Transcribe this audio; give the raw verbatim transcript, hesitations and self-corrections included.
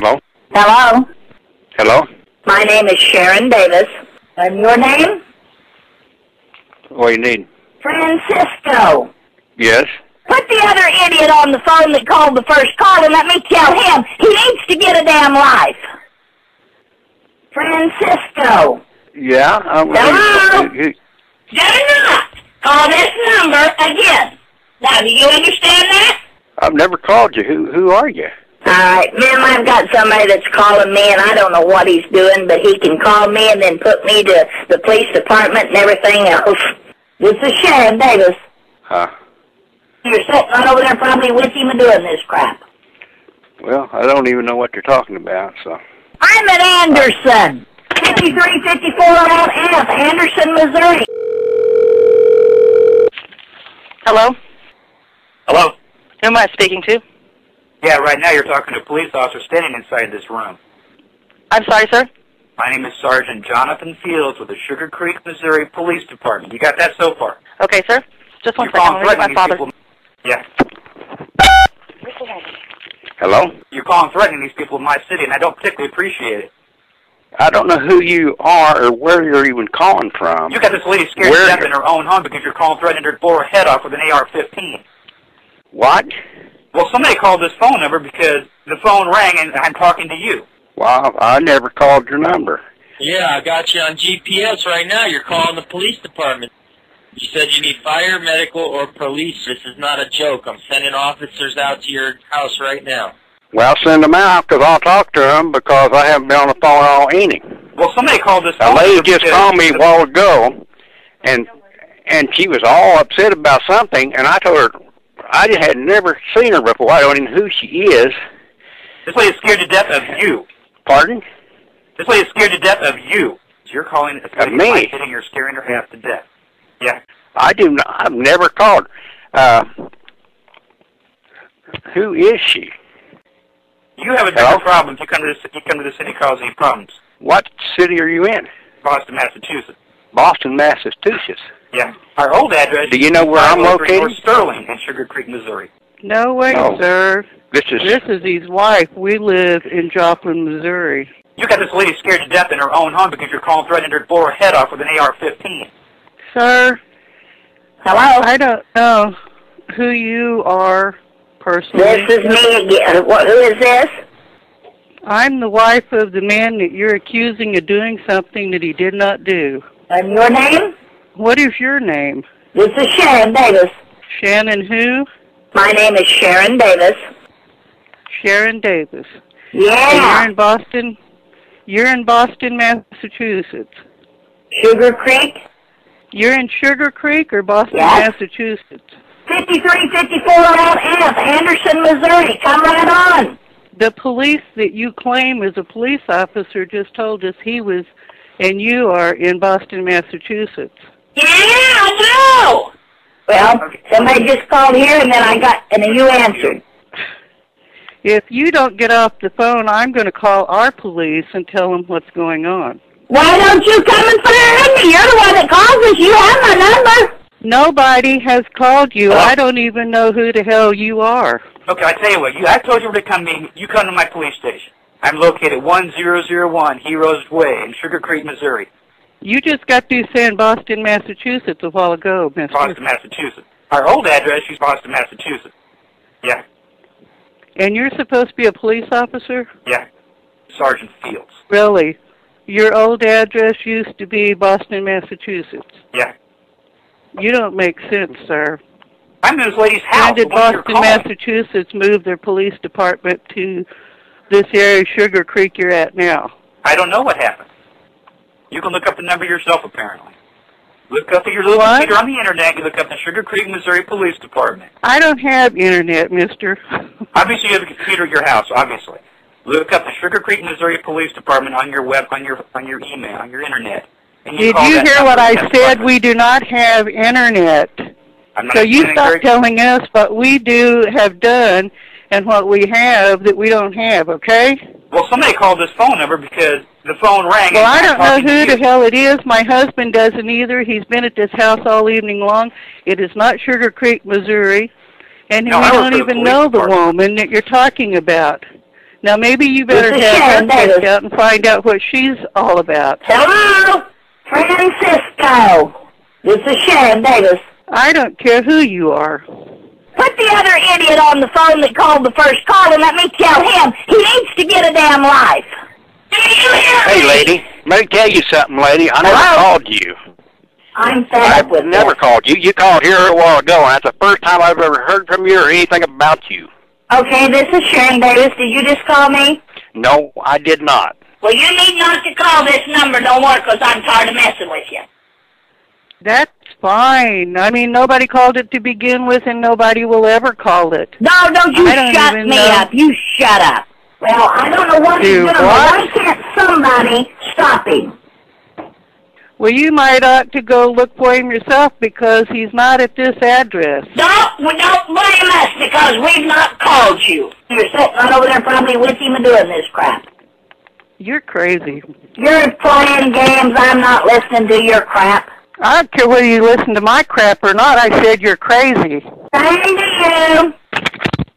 Hello? Hello? Hello? My name is Sharon Davis. And your name? What do you need? Francisco. Yes? Put the other idiot on the phone that called the first call and let me tell him he needs to get a damn life. Francisco. Yeah? Um, Hello? who- who- Do not call this number again. Now, do you understand that? I've never called you. Who Who are you? All right, ma'am, I've got somebody that's calling me, and I don't know what he's doing, but he can call me and then put me to the police department and everything else. This is Sharon Davis. Huh? You're sitting right over there probably with him and doing this crap. Well, I don't even know what you're talking about, so. I'm at Anderson, fifty-three fifty-four Route F, Anderson, Missouri. Hello? Hello? Who am I speaking to? Yeah, right now you're talking to a police officer standing inside this room. I'm sorry, sir? My name is Sergeant Jonathan Fields with the Sugar Creek, Missouri Police Department. You got that so far? Okay, sir. Just one You're second. calling I'll get my threatening father. these people. Yeah. Hello? You're calling threatening these people in my city, and I don't particularly appreciate it. I don't know who you are or where you're even calling from. You got this lady scared Where to death you- in her own home because you're calling threatening her to blow her head off with an A R fifteen. What? Well, somebody called this phone number because the phone rang and I'm talking to you. Well, I never called your number. Yeah, I got you on G P S right now. You're calling the police department. You said you need fire, medical, or police. This is not a joke. I'm sending officers out to your house right now. Well, send them out, because I'll talk to them, because I haven't been on the phone all evening. Well, somebody called this A phone lady number just because called me a the- while ago, and and she was all upset about something, and I told her I just had never seen her before. I don't even know who she is. This lady's scared to death of you. Pardon? This lady's scared to death of you. So you're calling a lady me? like hitting her, scaring her half to death. Yeah. I do not, I've never called. Uh, who is she? You have a Hello? different problem if you come to this, you come to the city causing any problems. What city are you in? Boston, Massachusetts. Boston, Massachusetts. Yeah. Our old address. Do you know where I'm located? North Sterling in Sugar Creek, Missouri. No way, No. sir. This is This is his wife. We live in Joplin, Missouri. You got this lady scared to death in her own home because you're calling threatening her to blow her head off with an A R fifteen. Sir, Hello? I don't know who you are personally. This is me again. What, who is this? I'm the wife of the man that you're accusing of doing something that he did not do. And your name? What is your name? This is Sharon Davis. Shannon who? My name is Sharon Davis. Sharon Davis. And Yeah. you're in Boston? You're in Boston, Massachusetts. Sugar Creek, You're in Sugar Creek or Boston, Yes. Massachusetts? fifty-three fifty-four Route F, Anderson, Missouri. Come right on. The police that you claim is a police officer just told us he was, and you are in Boston, Massachusetts. Yeah, I know. Well, somebody just called here, and then I got, and then you answered. If you don't get off the phone, I'm going to call our police and tell them what's going on. Why don't you come and put it in me? You're the one that calls us. You have my number. Nobody has called you. Hello? I don't even know who the hell you are. Okay, I tell you what. You, I told you where to come to me. You come to my police station. I'm located at one zero zero one Heroes Way in Sugar Creek, Missouri. You just got through saying Boston, Massachusetts a while ago, mister. Boston, Massachusetts. Our old address is Boston, Massachusetts. Yeah, And you're supposed to be a police officer? yeah. Sergeant Fields. Really? Your old address used to be Boston, Massachusetts. Yeah. You don't make sense, sir. I'm in this lady's house. When did the one you're Boston, calling. Massachusetts move their police department to this area, Sugar Creek, you're at now? I don't know what happened. You can look up the number yourself, apparently. Look up at your little What? computer on the internet. You look up the Sugar Creek, Missouri Police Department. I don't have internet, mister. Obviously, you have a computer at your house. Obviously, look up the Sugar Creek, Missouri Police Department on your web, on your on your email, on your internet. And Did call you that hear number what I and that's said? what- We do not have internet. I'm not So you explaining stop very- telling us what we do have done and what we have that we don't have, okay? Well, somebody called this phone number because the phone rang. Well, I and don't I'm know talking to who the you. hell it is. My husband doesn't either. He's been at this house all evening long. It is not Sugar Creek, Missouri. And No, we I work don't for the even police know the department. woman that you're talking about. Now maybe you better This is have Sharon her checked Davis. out and find out what she's all about. Hello? Francisco. This is Sharon Davis. I don't care who you are. Put the other idiot on the phone that called the first call and let me tell him he needs to get a damn life. Do you hear me? Hey, lady, let me tell you something, lady. I never Hello? called you. I'm fed I up with never this. called you. You called here a while ago, and that's the first time I've ever heard from you or anything about you. Okay, this is Sharon Davis. Did you just call me? No, I did not. Well, you need not to call this number no more because I'm tired of messing with you. That's fine. I mean, nobody called it to begin with, and nobody will ever call it. No, don't you I don't shut even me know. up. You shut up. Well, I don't know what he's Do doing, but what? why can't somebody stop him? Well, you might ought to go look for him yourself because he's not at this address. Don't, we don't blame us because we've not called you. You're sitting right over there probably with him and doing this crap. You're crazy. You're playing games. I'm not listening to your crap. I don't care whether you listen to my crap or not. I said you're crazy. Same to you.